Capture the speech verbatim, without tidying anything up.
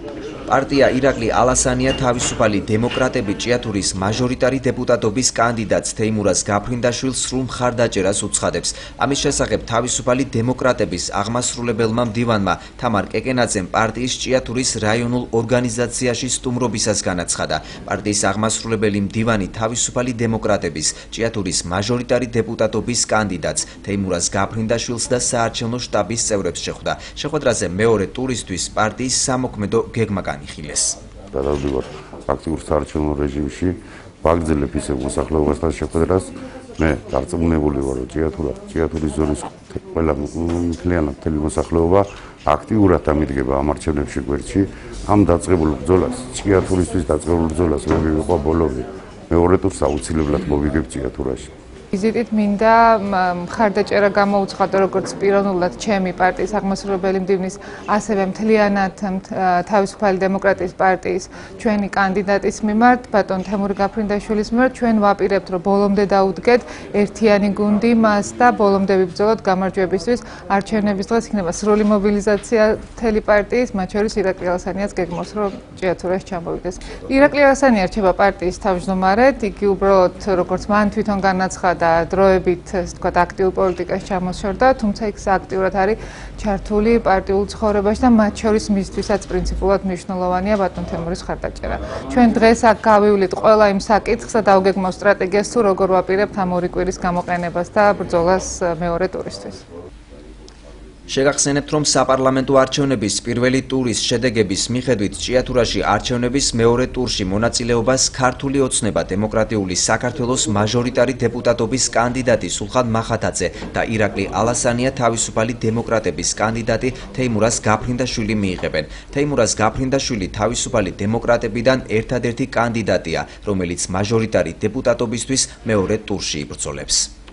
პარტია ირაკლი ალასანია თავისუფალი დემოკრატები ჭიათურის მაჟორიტარი დეპუტატობის კანდიდატს თეიმურაზ გაფრინდაშვილს სრულ მხარდაჭერას უცხადებს. ამის შესახებ თავისუფალი დემოკრატების აღმასრულებელმა მდივანმა თამარ კეკენაძემ პარტიის ჭიათურის რაიონულ ორგანიზაციაში სტუმრობისას განაცხადა. პარტიის აღმასრულებელი მდივანი თავისუფალი დემოკრატების ჭიათურის მაჟორიტარი დეპუტატობის კანდიდატს თეიმურაზ გაფრინდაშვილს და საარჩევნო შტაბის წევრებს შეხვდა. შეხვედრაზე მეორე ტურისთვის პარტიის სამოქმედო გეგმა განიხილეს. Დავდივარ აქტიურ საარჩევნო რეჟიმში, ვაგრძელებ ისევ მოსახლეობასთან შეხვედრას. მე დარწმუნებული ვარ, რომ ჭიათურა, ჭიათურის ზონის ყველა მთლიანად მთელი მოსახლეობა აქტიურად დამიდგება ამ არჩევნებში გვერდში. ამ დაწყებულ ბრძოლას, ჭიათურისთვის დაწყებულ ბრძოლას მე მივიყვა ბოლომდე. მეორე ტურს აუცილებლად მოვიგებ ჭიათურაში. ვიზიტით მინდა მხარდაჭერა გამოუცხადო როგორც პიროვნულად ჩემი პარტიის აღმასრულებელი მდივნის, ასევე მთლიანად თავისუფალი დემოკრატიის პარტიის ჩვენი კანდიდატის მიმართ, ბატონ თემურ გაფრინდაშვილის მიმართ. ჩვენ ვაპირებთ, რომ ბოლომდე დაუდგეთ ერთიანი გუნდი მას და ბოლომდე ვიბრძოლოთ გამარჯვებისთვის. არჩევნების დღეს იქნება სრული მობილიზაცია მთელი პარტიის, მათ შორის ირაკლი ალასანიას გეგმავს, რომ ჭიათურაში ჩამოვიდეს. ირაკლი ალასანია რჩება პარტიის თავმჯდომარედ, იგი უბრალოდ როგორც მან თვითონ განაცხადა და დროებით, ასე ვთქვათ, აქტიურ პოლიტიკაში ჩამოშორდა, თუმცა იქ აქტიურად არის ჩართული პარტიულ ცხოვრებაში და მათ შორის მისთვისაც პრინციპულად მნიშვნელოვანია ბატონ თემურის მხარდაჭერა. ჩვენ დღეს აქ გავივლით ყველა იმ საკითხს და დავგეგმავ სტრატეგიას თუ როგორ ვაპირებთ ამ ორი კვირის გამოყენებას და ბრძოლას მეორე ტურისთვის. შეგახსენებთ, რომ საპარლამენტო არჩევნების პირველი ტურის შედეგების მიხედვით ჭიათურაში არჩევნების მეორე ტურში მონაწილეობას ქართული ოცნება დემოკრატიული საქართველოს მაჟორიტარი დეპუტატობის კანდიდატი სულხან მახათაძე და ირაკლი ალასანია თავისუფალი დემოკრატების კანდიდატი თეიმურაზ გაფრინდაშვილი მიიღებენ. თეიმურაზ გაფრინდაშვილი თავისუფალი დემოკრატებიდან ერთადერთი კანდიდატია, რომელიც მაჟორიტარი დეპუტატობისთვის მეორე ტურში იბრძოლებს.